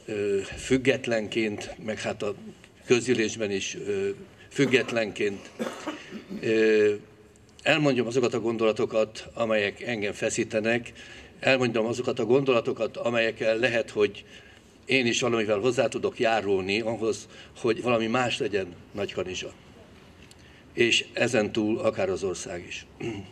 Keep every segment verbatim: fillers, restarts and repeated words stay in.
függetlenként, meg hát a közgyűlésben is függetlenként elmondjam azokat a gondolatokat, amelyek engem feszítenek, elmondjam azokat a gondolatokat, amelyekkel lehet, hogy én is valamivel hozzá tudok járulni ahhoz, hogy valami más legyen Nagykanizsa. És ezen túl akár az ország is.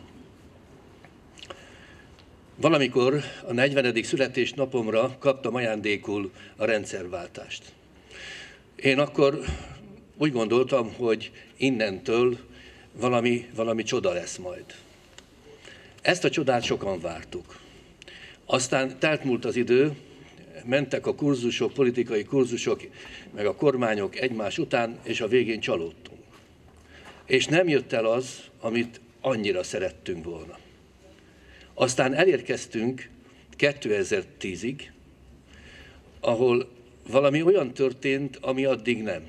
Valamikor a negyvenedik születésnapomra kaptam ajándékul a rendszerváltást. Én akkor úgy gondoltam, hogy innentől valami, valami csoda lesz majd. Ezt a csodát sokan vártuk. Aztán telt múlt az idő, mentek a kurzusok, politikai kurzusok, meg a kormányok egymás után, és a végén csalódtunk. És nem jött el az, amit annyira szerettünk volna. Aztán elérkeztünk kétezer-tízig, ahol valami olyan történt, ami addig nem.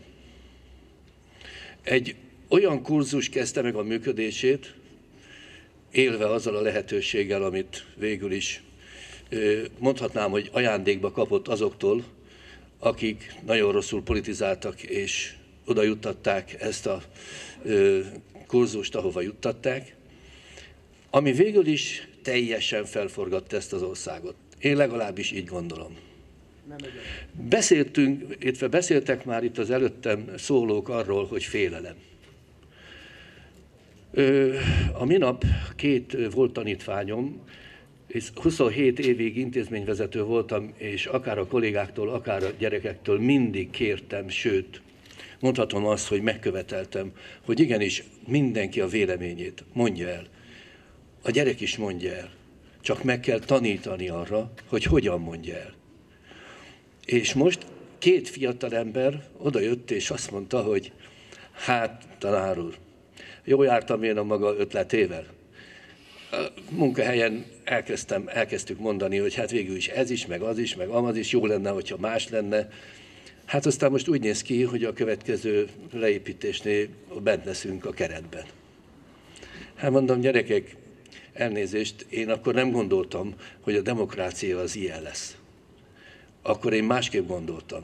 Egy olyan kurzus kezdte meg a működését, élve azzal a lehetőséggel, amit végül is mondhatnám, hogy ajándékba kapott azoktól, akik nagyon rosszul politizáltak és oda juttatták ezt a kurzust, ahova juttatták, ami végül is teljesen felforgatta ezt az országot. Én legalábbis így gondolom. Beszéltünk, illetve beszéltek már itt az előttem szólók arról, hogy félelem. A minap két volt tanítványom, és huszonhét évig intézményvezető voltam, és akár a kollégáktól, akár a gyerekektől mindig kértem, sőt, mondhatom azt, hogy megköveteltem, hogy igenis mindenki a véleményét mondja el. A gyerek is mondja el, csak meg kell tanítani arra, hogy hogyan mondja el. És most két fiatal ember odajött és azt mondta, hogy hát, tanár úr, jól jártam én a maga ötletével. A munkahelyen elkezdtem, elkezdtük mondani, hogy hát végül is ez is, meg az is, meg amaz is, jó lenne, hogyha más lenne. Hát aztán most úgy néz ki, hogy a következő leépítésnél bent leszünk a keretben. Hát mondom, gyerekek, elnézést, én akkor nem gondoltam, hogy a demokrácia az ilyen lesz. Akkor én másképp gondoltam.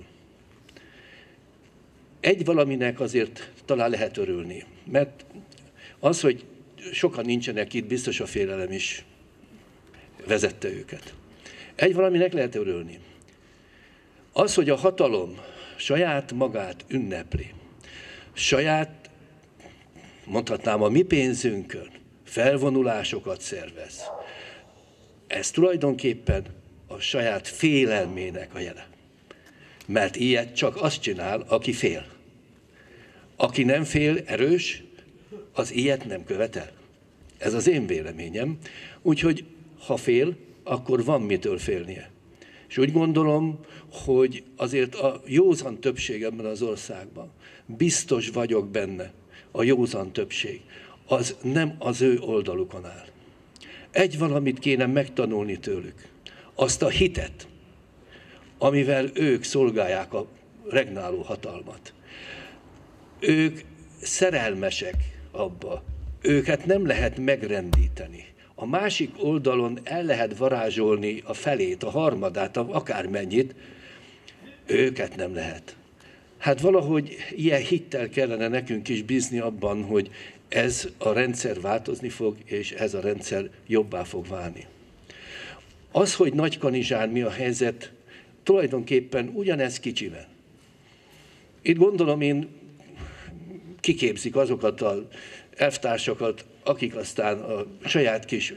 Egy valaminek azért talán lehet örülni, mert az, hogy sokan nincsenek itt, biztos a félelem is vezette őket. Egy valaminek lehet örülni. Az, hogy a hatalom saját magát ünnepli, saját, mondhatnám, a mi pénzünkön felvonulásokat szervez, ez tulajdonképpen a saját félelmének a jele. Mert ilyet csak azt csinál, aki fél. Aki nem fél, erős, az ilyet nem követel. Ez az én véleményem. Úgyhogy ha fél, akkor van mitől félnie. És úgy gondolom, hogy azért a józan többség ebben az országban, biztos vagyok benne, a józan többség, az nem az ő oldalukon áll. Egy valamit kéne megtanulni tőlük, azt a hitet, amivel ők szolgálják a regnáló hatalmat. Ők szerelmesek abba, őket nem lehet megrendíteni. A másik oldalon el lehet varázsolni a felét, a harmadát, akármennyit, őket nem lehet. Hát valahogy ilyen hittel kellene nekünk is bízni abban, hogy ez a rendszer változni fog, és ez a rendszer jobbá fog válni. Az, hogy Nagykanizsán mi a helyzet, tulajdonképpen ugyanez kicsiben. Itt gondolom én kiképzik azokat az elvtársakat, akik aztán a saját kis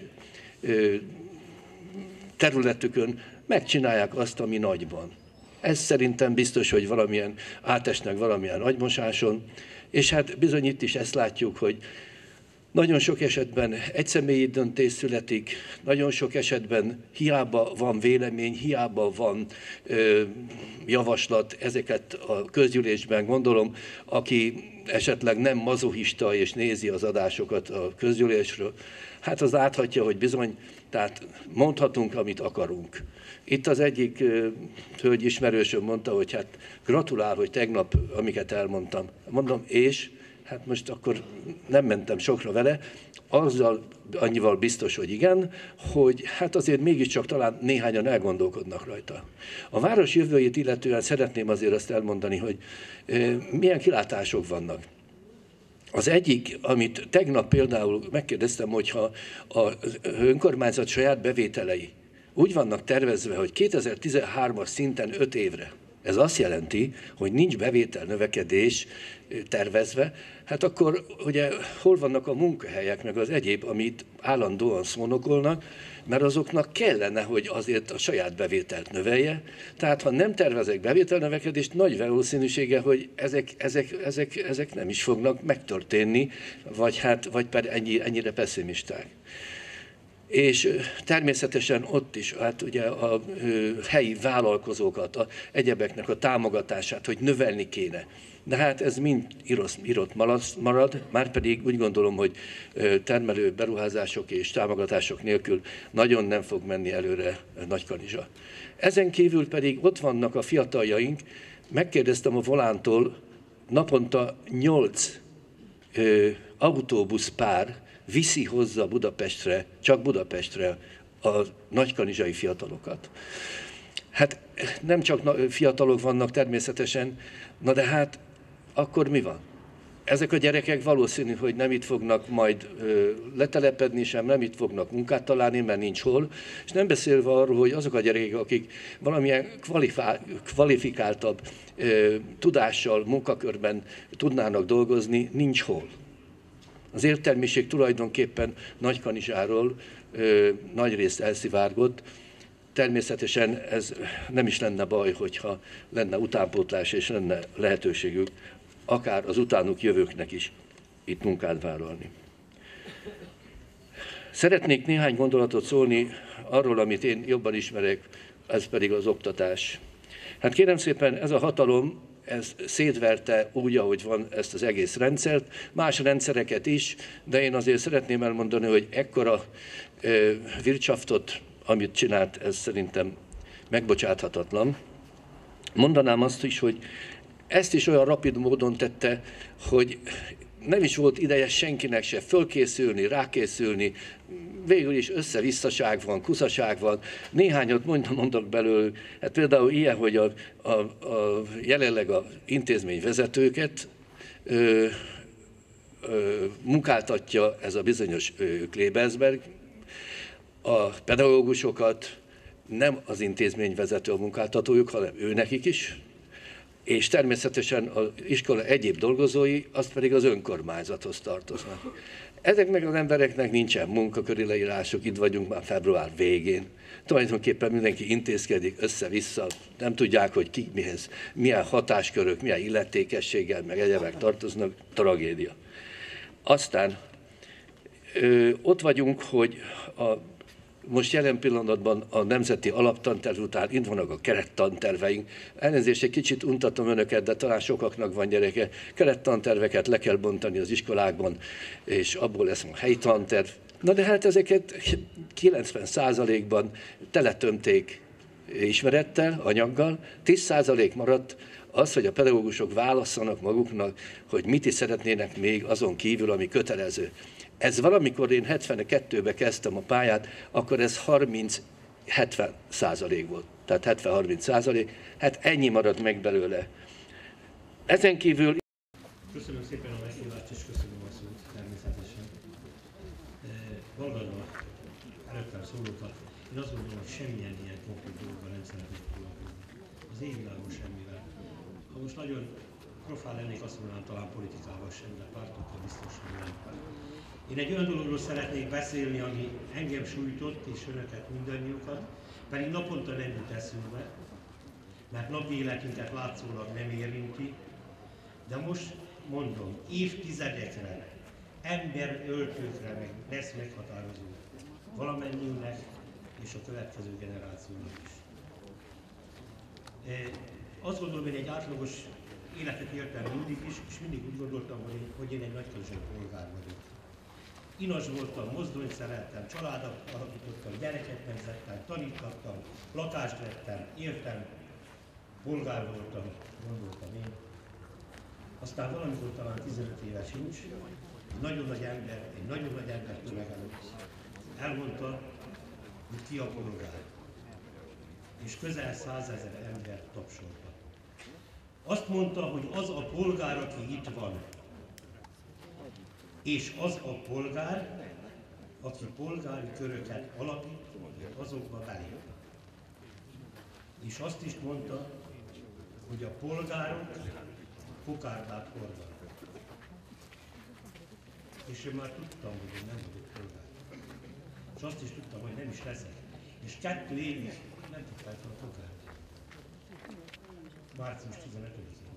területükön megcsinálják azt, ami nagyban. Ez szerintem biztos, hogy valamilyen átesnek valamilyen agymosáson, és hát bizony itt is ezt látjuk, hogy nagyon sok esetben egyszemélyi döntés születik, nagyon sok esetben hiába van vélemény, hiába van ö, javaslat, ezeket a közgyűlésben gondolom, aki esetleg nem mazochista és nézi az adásokat a közgyűlésről, hát az láthatja, hogy bizony, tehát mondhatunk, amit akarunk. Itt az egyik hölgy ismerősöm mondta, hogy hát gratulál, hogy tegnap, amiket elmondtam. Mondom, és Hát most akkor nem mentem sokra vele, azzal annyival biztos, hogy igen, hogy hát azért mégiscsak talán néhányan elgondolkodnak rajta. A város jövőjét illetően szeretném azért azt elmondani, hogy milyen kilátások vannak. Az egyik, amit tegnap például megkérdeztem, hogyha az önkormányzat saját bevételei úgy vannak tervezve, hogy kétezer-tizenhármas szinten öt évre, ez azt jelenti, hogy nincs bevétel növekedés tervezve, hát akkor ugye hol vannak a munkahelyek, meg az egyéb, amit állandóan szónokolnak, mert azoknak kellene, hogy azért a saját bevételt növelje. Tehát ha nem tervezek bevételnövekedést, nagy valószínűsége, hogy ezek, ezek, ezek, ezek nem is fognak megtörténni, vagy, hát, vagy pedig ennyi, ennyire pessimisták. És természetesen ott is, hát ugye a helyi vállalkozókat, a egyebeknek a támogatását, hogy növelni kéne. De hát ez mind írott marad, márpedig úgy gondolom, hogy termelő beruházások és támogatások nélkül nagyon nem fog menni előre Nagykanizsa. Ezen kívül pedig ott vannak a fiataljaink, megkérdeztem a Volántól, naponta nyolc autóbuszpár viszi hozzá Budapestre, csak Budapestre a nagykanizsai fiatalokat. Hát nem csak fiatalok vannak természetesen, na de hát akkor mi van? Ezek a gyerekek valószínű, hogy nem itt fognak majd ö, letelepedni sem, nem itt fognak munkát találni, mert nincs hol, és nem beszélve arról, hogy azok a gyerekek, akik valamilyen kvalifá, kvalifikáltabb ö, tudással, munkakörben tudnának dolgozni, nincs hol. Az értelmiség tulajdonképpen Nagykanizsáról ö, nagyrészt elszivárgott. Természetesen ez nem is lenne baj, hogyha lenne utánpótlás és lenne lehetőségük akár az utánuk jövőknek is itt munkát vállalni. Szeretnék néhány gondolatot szólni arról, amit én jobban ismerek, ez pedig az oktatás. Hát kérem szépen, ez a hatalom, ez szétverte úgy, ahogy van ezt az egész rendszert, más rendszereket is, de én azért szeretném elmondani, hogy ekkora ö, Wirtschaftot, amit csinált, ez szerintem megbocsáthatatlan. Mondanám azt is, hogy ezt is olyan rapid módon tette, hogy nem is volt ideje senkinek se fölkészülni, rákészülni, végül is össze-visszaság van, kuszaság van. Néhányat mondom, mondok belőle, hát például ilyen, hogy a, a, a jelenleg az intézményvezetőket ö, ö, munkáltatja ez a bizonyos ö, Klebersberg, a pedagógusokat nem az intézményvezető a munkáltatójuk, hanem ő nekik is, és természetesen az iskola egyéb dolgozói, azt pedig az önkormányzathoz tartoznak. Ezeknek az embereknek nincsen munkaköri leírásuk, itt vagyunk már február végén. Tulajdonképpen mindenki intézkedik össze-vissza, nem tudják, hogy ki mihez, milyen hatáskörök, milyen illetékességgel, meg egyebek tartoznak, tragédia. Aztán ö, ott vagyunk, hogy a most jelen pillanatban a nemzeti alaptanterv után itt vannak a kerettanterveink. Elnézést, egy kicsit untatom önöket, de talán sokaknak van gyereke. Kerettanterveket le kell bontani az iskolákban, és abból lesz a helyi tanterv. Na de hát ezeket kilencven százalékban teletömték ismerettel, anyaggal, tíz százalék maradt az, hogy a pedagógusok válasszanak maguknak, hogy mit is szeretnének még azon kívül, ami kötelező. Ez valamikor én hetvenkettőben kezdtem a pályát, akkor ez harminc-hetven százalék volt. Tehát hetven-harminc százalék, hát ennyi maradt meg belőle. Ezen kívül... Köszönöm szépen a meghívást, és köszönöm a szót természetesen. Hallgatva előttem szólókat, én azt gondolom, hogy semmilyen ilyen konkrét dologgal nem szeretnék foglalkozni. Az égvilágon semmivel. Ha most nagyon profán lennék, azt mondanám, talán politikával sem, de pártokkal biztos, hogy nem. Én egy olyan dologról szeretnék beszélni, ami engem sújtott, és önöket, mindannyiukat, pedig naponta nem jut eszünkbe, mert napi életünket látszólag nem érinti, de most mondom, évtizedekre, emberöltőkre meg lesz meghatározó valamennyiünknek és a következő generációnak is. Azt gondolom, hogy egy átlagos életet éltem mindig is, és mindig úgy gondoltam, hogy én egy nagykanizsai polgár vagyok. Inas voltam, mozdonyt szereltem, családot alapítottam, gyereket nemzettem, tanítottam, lakást vettem, éltem, polgár voltam, gondoltam én. Aztán valamikor talán tizenöt éves sincs, egy nagyon nagy ember, egy nagyon nagy ember tömeg előtt elmondta, hogy ki a polgár. És közel százezer ember tapsolta. Azt mondta, hogy az a polgár, aki itt van, és az a polgár, aki polgári köröket alapít, és azokba belép. És azt is mondta, hogy a polgárok kokárdát hordanak. És én már tudtam, hogy én nem vagyok polgár. És azt is tudtam, hogy nem is leszek. És kettő évig nem tudtam a kokárdát. március tizenötödikén.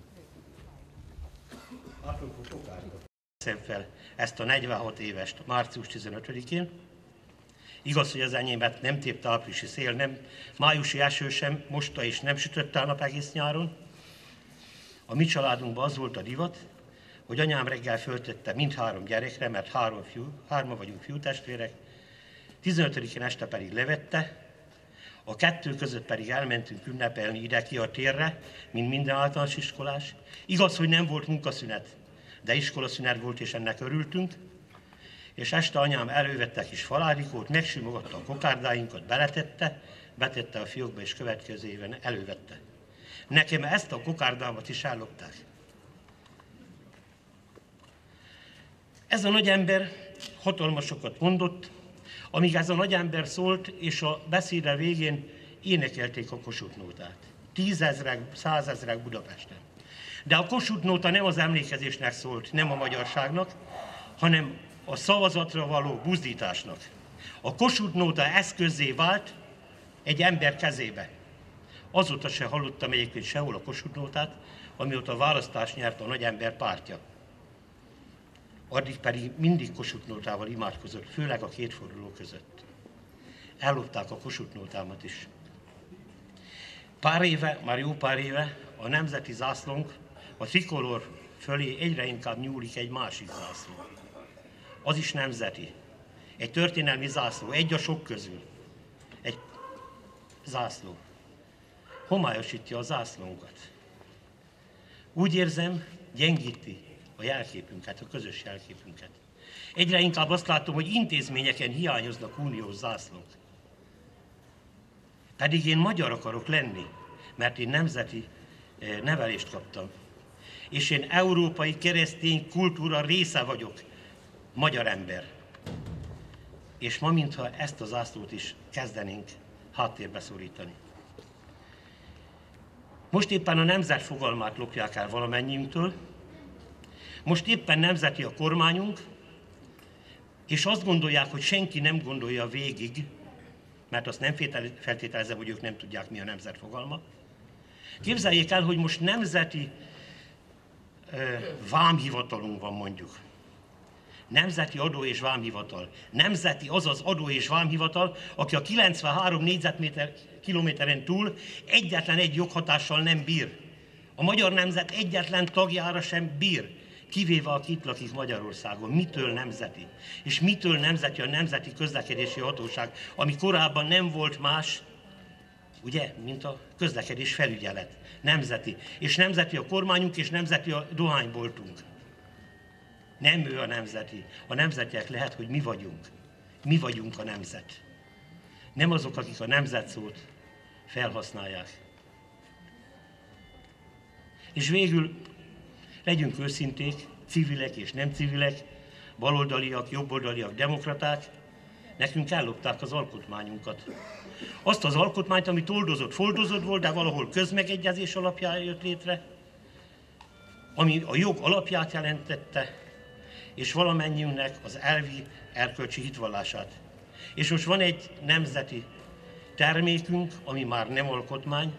Apropó kokárda. Veszem fel ezt a negyvenhat évest március tizenötödikén. Igaz, hogy az enyémet nem tépte áprilisi szél, nem májusi eső sem mosta és nem sütötte a nap egész nyáron. A mi családunkban az volt a divat, hogy anyám reggel föltette mindhárom gyerekre, mert három fiú, hárma vagyunk fiútestvérek, tizenötödikén este pedig levette, a kettő között pedig elmentünk ünnepelni ide ki a térre, mint minden általános iskolás. Igaz, hogy nem volt munkaszünet, de iskolaszünet volt, és ennek örültünk. És este anyám elővette kis falárikót, megsimogatta a kokárdáinkat, beletette, betette a fiókba, és következő éven elővette. Nekem ezt a kokárdámat is ellopták. Ez a nagy ember hatalmasokat mondott, amíg ez a nagy ember szólt, és a beszéde végén énekelték a Kossuth Nótát. Tízezrek, százezrek Budapesten. De a Kossuth Nóta nem az emlékezésnek szólt, nem a magyarságnak, hanem a szavazatra való buzdításnak. A Kossuth Nóta eszközzé vált egy ember kezébe. Azóta se hallottam egyébként sehol a Kossuth Nótát, amióta a választást nyert a nagy ember pártja. Addig pedig mindig Kossuth Nótával imádkozott, főleg a két forduló között. Ellopták a Kossuth Nótámat is. Pár éve, már jó pár éve a nemzeti zászlónk, a trikolor fölé egyre inkább nyúlik egy másik zászló. Az is nemzeti. Egy történelmi zászló, egy a sok közül. Egy zászló. Homályosítja a zászlónkat. Úgy érzem, gyengíti a jelképünket, a közös jelképünket. Egyre inkább azt látom, hogy intézményeken hiányoznak uniós zászlók. Pedig én magyar akarok lenni, mert én nemzeti nevelést kaptam. És én európai keresztény kultúra része vagyok, magyar ember. És ma, mintha ezt a zászlót is kezdenénk háttérbe szorítani. Most éppen a nemzet fogalmát lopják el valamennyiünktől, most éppen nemzeti a kormányunk, és azt gondolják, hogy senki nem gondolja végig, mert azt nem feltételezem, hogy ők nem tudják, mi a nemzet fogalma. Képzeljék el, hogy most nemzeti ö, vámhivatalunk van mondjuk. Nemzeti adó és vámhivatal. Nemzeti, azaz adó és vámhivatal, aki a kilencvenhárom négyzetméter kilométeren túl egyetlen egy joghatással nem bír. A magyar nemzet egyetlen tagjára sem bír, kivéve aki itt lakik Magyarországon. Mitől nemzeti? És mitől nemzeti a Nemzeti Közlekedési Hatóság, ami korábban nem volt más, ugye, mint a közlekedés felügyelet. Nemzeti. És nemzeti a kormányunk, és nemzeti a dohányboltunk. Nem ő a nemzeti. A nemzetiek lehet, hogy mi vagyunk. Mi vagyunk a nemzet. Nem azok, akik a nemzet szót felhasználják. És végül legyünk őszinték, civilek és nem civilek, baloldaliak, jobboldaliak, demokraták, nekünk ellopták az alkotmányunkat. Azt az alkotmányt, amit oldozott, foldozott volt, de valahol közmegegyezés alapján jött létre, ami a jog alapját jelentette, és valamennyiünknek az elvi, erkölcsi hitvallását. És most van egy nemzeti termékünk, ami már nem alkotmány,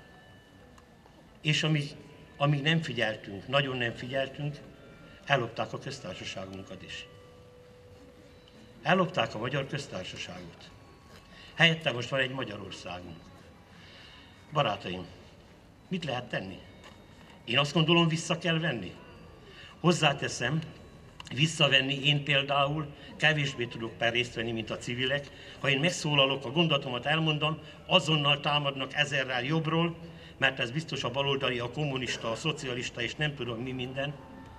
és amíg, amíg nem figyeltünk, nagyon nem figyeltünk, ellopták a köztársaságunkat is. Ellopták a Magyar Köztársaságot. Helyette most van egy Magyarországunk. Barátaim, mit lehet tenni? Én azt gondolom, vissza kell venni. Hozzáteszem, visszavenni én például kevésbé tudok per részt venni, mint a civilek. Ha én megszólalok, a gondolatomat elmondom, azonnal támadnak ezerrel jobbról, mert ez biztos a baloldali, a kommunista, a szocialista és nem tudom mi minden,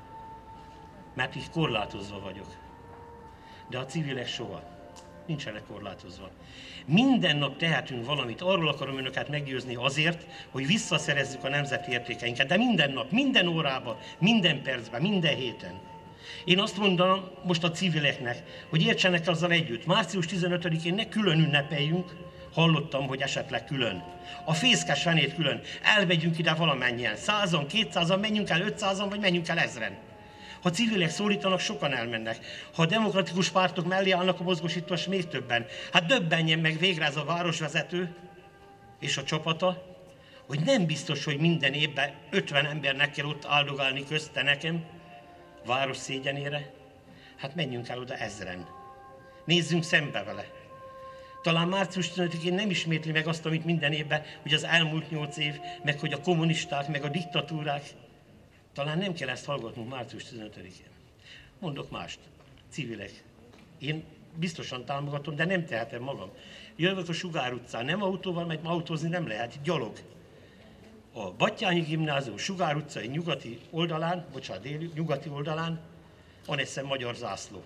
mert így korlátozva vagyok. De a civilek soha nincsenek korlátozva. Minden nap tehetünk valamit, arról akarom önöket meggyőzni azért, hogy visszaszerezzük a nemzeti értékeinket, de minden nap, minden órában, minden percben, minden héten. Én azt mondanám most a civileknek, hogy értsenek azzal együtt. március tizenötödikén ne külön ünnepeljünk, hallottam, hogy esetleg külön. A fészkes fenét külön. Elmegyünk ide valamennyien. Százan, kétszázan, menjünk el ötszázan, vagy menjünk el ezren. Ha civilek szólítanak, sokan elmennek. Ha a demokratikus pártok mellé állnak a mozgósítás, még többen. Hát döbbenjen meg végre ez a városvezető és a csapata, hogy nem biztos, hogy minden évben ötven embernek kell ott áldogálni közte nekem, város szégyenére. Hát menjünk el oda ezren. Nézzünk szembe vele. Talán március tizenötödikén nem ismétli meg azt, amit minden évben, hogy az elmúlt nyolc év, meg hogy a kommunisták, meg a diktatúrák. Talán nem kell ezt hallgatnunk március tizenötödikén. Mondok mást. Civilek. Én biztosan támogatom, de nem tehetem magam. Jövök a Sugár utcán, nem autóval, mert autózni nem lehet, gyalog. A Batthyány Gimnázium Sugár utcai nyugati oldalán, bocsánat, déli, nyugati oldalán van egy szem magyar zászló.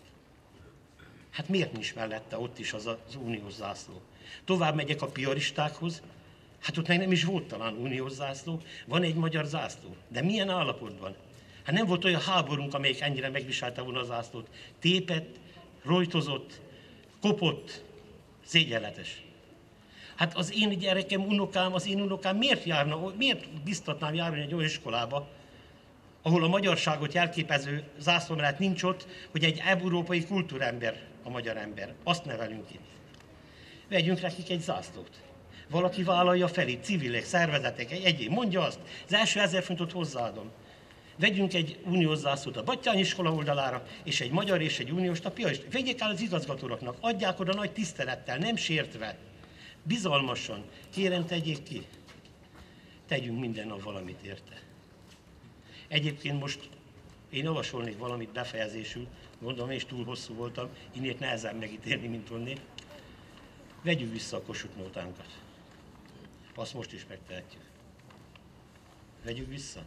Hát miért nincs mellette ott is az az uniós zászló? Tovább megyek a piaristákhoz, hát ott meg nem is volt talán uniós zászló, van egy magyar zászló. De milyen állapotban? Hát nem volt olyan háborunk, amelyik ennyire megviselte volna a zászlót. Tépett, rojtozott, kopott, szégyenletes. Hát az én gyerekem, unokám, az én unokám miért járna, miért biztatnám járni egy olyan iskolába, ahol a magyarságot jelképező zászló mellett nincs ott, hogy egy európai kultúrember a magyar ember. Azt nevelünk itt. Vegyünk nekik egy zászlót. Valaki vállalja fel itt, civilek, szervezetek, egy egyéb, mondja azt. Az első ezer fontot hozzáadom. Vegyünk egy uniós zászlót a Batthyány iskola oldalára, és egy magyar és egy uniós a piaist. Vegyék el az igazgatóraknak, adják oda nagy tisztelettel, nem sértve. Bizalmasan. Kérem, tegyék ki. Tegyünk minden nap valamit érte. Egyébként most én javasolnék valamit befejezésül, gondolom én is túl hosszú voltam, innét nehezebb megítélni, mint onnét. Vegyük vissza a Kossuth nótánkat. Azt most is megtehetjük. Vegyük vissza.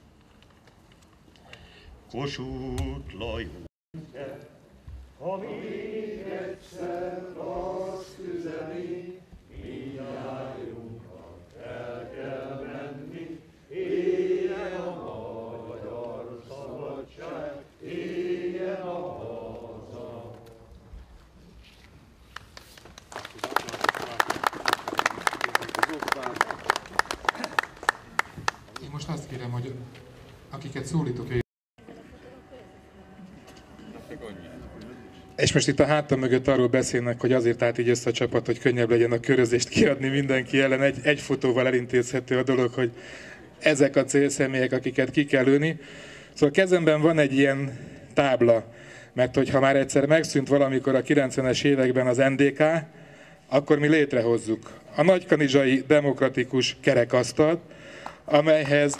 Kossuth Lajos. Ha még egyszer azt üzeni, mindnyájunkat el kell menni, éljen a magyar szabadság, éljen a haza. Én most azt kérem, hogy akiket szólítok, és most itt a hátam mögött arról beszélnek, hogy azért állt így össze a csapat, hogy könnyebb legyen a körözést kiadni mindenki ellen. Egy, egy fotóval elintézhető a dolog, hogy ezek a célszemélyek, akiket ki kell lőni. Szóval kezemben van egy ilyen tábla, mert hogyha már egyszer megszűnt valamikor a kilencvenes években az en dé ká, akkor mi létrehozzuk a nagykanizsai demokratikus kerekasztalt, amelyhez,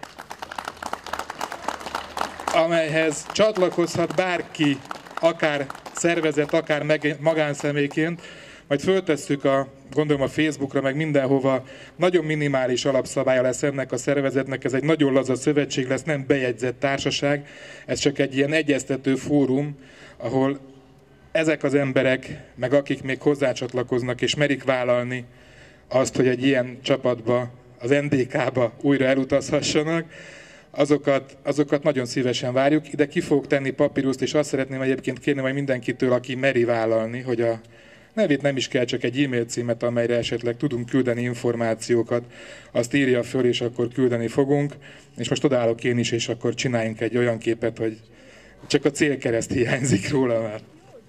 amelyhez csatlakozhat bárki, akár szervezet, akár magánszemélyként, majd föltesszük a, gondolom a Facebookra, meg mindenhova, nagyon minimális alapszabálya lesz ennek a szervezetnek, ez egy nagyon laza szövetség lesz, nem bejegyzett társaság, ez csak egy ilyen egyeztető fórum, ahol ezek az emberek, meg akik még hozzácsatlakoznak és merik vállalni azt, hogy egy ilyen csapatba, az en dé ká-ba újra elutazhassanak, Azokat, azokat nagyon szívesen várjuk. Ide ki fogok tenni papíruszt, és azt szeretném egyébként kérni majd mindenkitől, aki meri vállalni, hogy a nevét nem is kell, csak egy e-mail címet, amelyre esetleg tudunk küldeni információkat, azt írja föl, és akkor küldeni fogunk. És most odaállok én is, és akkor csináljunk egy olyan képet, hogy csak a célkereszt hiányzik róla már.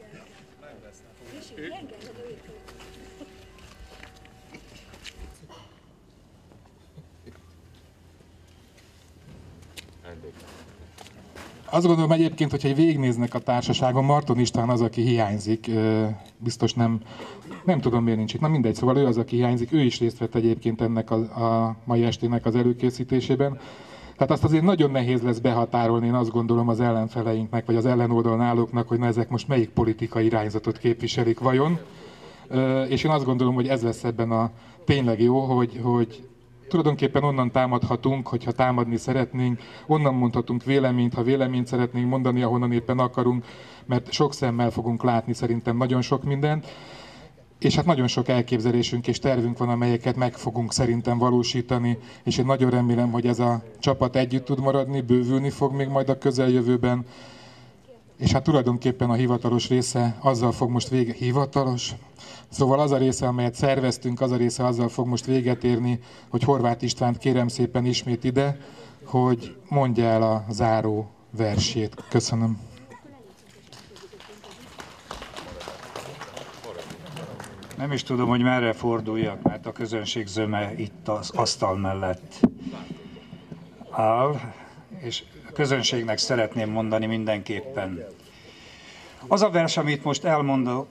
Azt gondolom egyébként, hogyha végignéznek a társaságon, Marton István az, aki hiányzik, biztos nem, nem tudom miért nincs itt, na mindegy, szóval ő az, aki hiányzik, ő is részt vett egyébként ennek a, a mai estének az előkészítésében. Tehát azt azért nagyon nehéz lesz behatárolni, én azt gondolom az ellenfeleinknek, vagy az ellenoldalon állóknak, hogy na ezek most melyik politikai irányzatot képviselik vajon. És én azt gondolom, hogy ez lesz ebben a tényleg jó, hogy, hogy Tulajdonképpen onnan támadhatunk, hogyha támadni szeretnénk, onnan mondhatunk véleményt, ha véleményt szeretnénk mondani, ahonnan éppen akarunk, mert sok szemmel fogunk látni szerintem nagyon sok mindent, és hát nagyon sok elképzelésünk és tervünk van, amelyeket meg fogunk szerintem valósítani, és én nagyon remélem, hogy ez a csapat együtt tud maradni, bővülni fog még majd a közeljövőben, és hát tulajdonképpen a hivatalos része azzal fog most vége... Hivatalos? Szóval az a része, amelyet szerveztünk, az a része azzal fog most véget érni, hogy Horváth Istvánt kérem szépen ismét ide, hogy mondja el a záró versét. Köszönöm. Nem is tudom, hogy merre forduljak, mert a közönség zöme itt az asztal mellett áll, és a közönségnek szeretném mondani mindenképpen. Az a vers, amit most elmondok,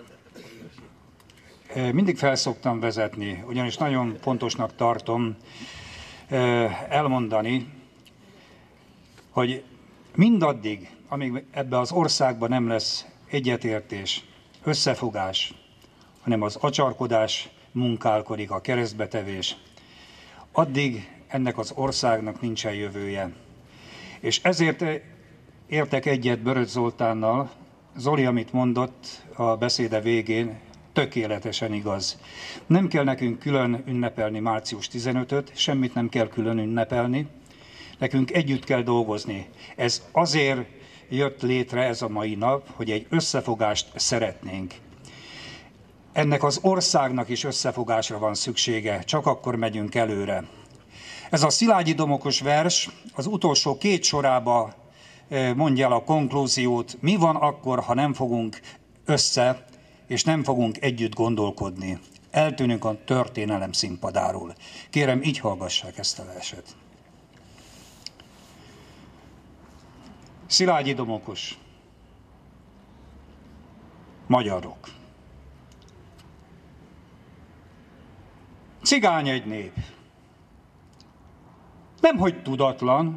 mindig felszoktam vezetni, ugyanis nagyon fontosnak tartom elmondani, hogy mindaddig, amíg ebbe az országban nem lesz egyetértés, összefogás, hanem az acsarkodás munkálkodik, a keresztbetevés, addig ennek az országnak nincsen jövője. És ezért értek egyet Börös Zoltánnal. Zoli, amit mondott a beszéde végén, tökéletesen igaz. Nem kell nekünk külön ünnepelni március tizenötöt, semmit nem kell külön ünnepelni, nekünk együtt kell dolgozni. Ez azért jött létre ez a mai nap, hogy egy összefogást szeretnénk. Ennek az országnak is összefogásra van szüksége, csak akkor megyünk előre. Ez a Szilágyi Domokos vers az utolsó két sorába mondja el a konklúziót, mi van akkor, ha nem fogunk össze, és nem fogunk együtt gondolkodni. Eltűnünk a történelem színpadáról. Kérem, így hallgassák ezt a verset. Szilágyi Domokos. Magyarok. Cigány egy nép. Nemhogy tudatlan,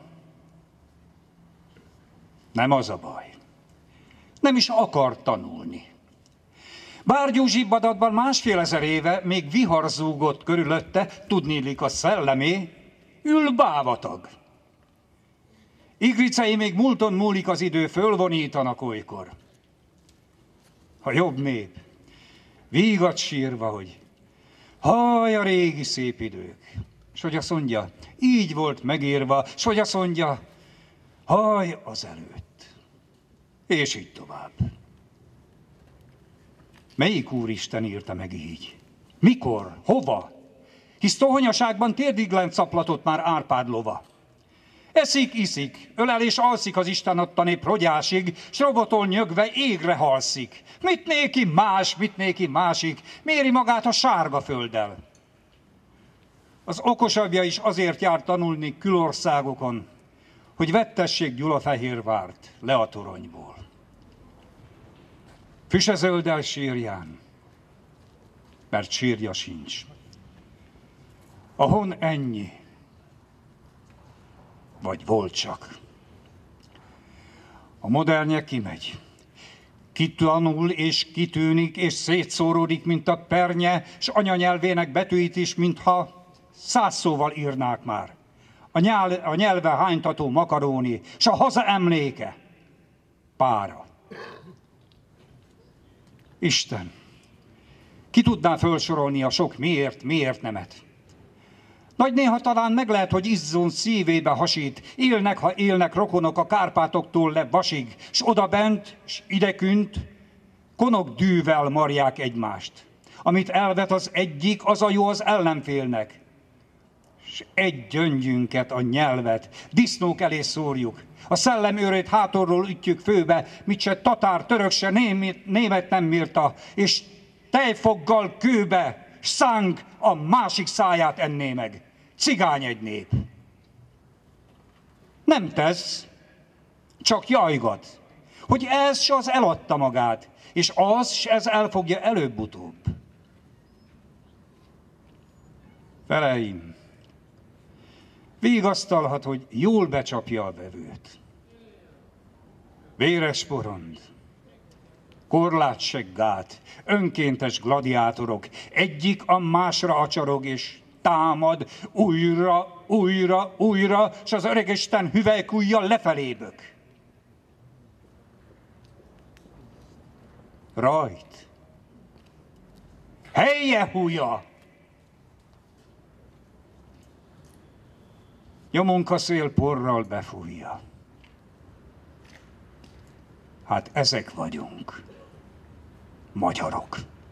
nem az a baj. Nem is akar tanulni. Bárgyúzsibbadatban másfél ezer éve még vihar zúgott körülötte, tudniillik a szellemé, ül bávatag. Igricei még múlton múlik az idő, fölvonítanak olykor. A jobb nép, vígat sírva, hogy haj a régi szép idők. S hogy azt mondja, így volt megírva, s hogy azt mondja, haj az előtt. És így tovább. Melyik úristen írta meg így? Mikor? Hova? Hisz tohonyaságban térdiglen caplatott már Árpád lova. Eszik, iszik, ölel és alszik az Isten adta nép rogyásig, s robotol nyögve égre halszik. Mit néki más, mit néki másik, méri magát a sárga földdel. Az okosabbja is azért jár tanulni külországokon, hogy vettessék Gyulafehérvárt le a toronyból. Füsezöldel sírján, mert sírja sincs. A hon ennyi, vagy volt csak. A modernje kimegy, kitanul és kitűnik, és szétszóródik, mint a pernye, s anyanyelvének betűit is, mintha száz szóval írnák már. A, nyál, a nyelve hánytató makaróni, s a haza emléke pára. Isten, ki tudná felsorolni a sok miért, miért nemet? Nagy néha talán meg lehet, hogy izzon szívébe hasít, élnek, ha élnek rokonok a Kárpátoktól le Basig, s odabent, s idekünt, konok dűvel marják egymást. Amit elvet az egyik, az a jó az ellenfélnek. S egy gyöngyünket, a nyelvet, disznók elé szórjuk. A szellemőrét hátorról ütjük főbe, mit se tatár, török se német, német nem mérta, és tejfoggal kőbe, s száng a másik száját enné meg. Cigány egy nép. Nem tesz, csak jajgat, hogy ez s az eladta magát, és az s ez elfogja előbb-utóbb. Feleim, vigasztalhat, hogy jól becsapja a vevőt. Véres porond, korlátseg gát, önkéntes gladiátorok, egyik a másra acsarog, és támad, újra, újra, újra, és az öregisten hüvelykujjal lefelé bök. Rajt. Helye húja! Nyomunk a szél porral befújja. Hát ezek vagyunk, magyarok.